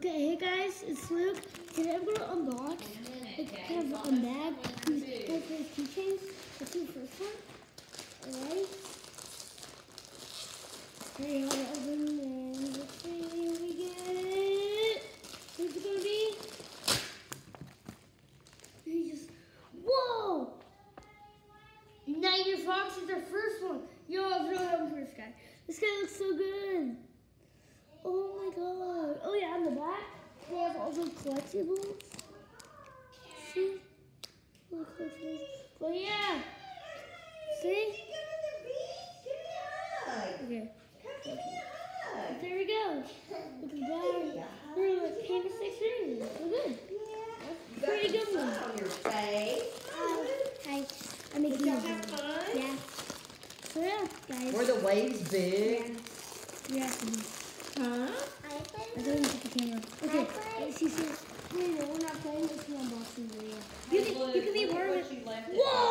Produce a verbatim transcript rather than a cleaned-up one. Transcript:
Okay, hey guys, it's Luke. Today I'm gonna unbox like kind of a bag with his keychains. Let's see the first one. Alright. Here you go, open and let's see what we get. What's it gonna be? You just whoa! Niner Fox is our first one. Yo, I've really having for this guy. This guy looks so good. Oh my god. Oh yeah, on the back, they have all the collectibles. See? All the collectibles. But yeah. See? Okay. There we go. Look at that. We're like candlestick rings. So good. That's pretty good one. On your face. Hi. Hi. I'm making Did you have fun? Yeah. So yeah, guys. Were the waves big? Yeah. Yeah. Huh? I don't even put the camera. Okay, she says, no, no, we're not playing this unboxing video. You can, you can be part of it. Whoa!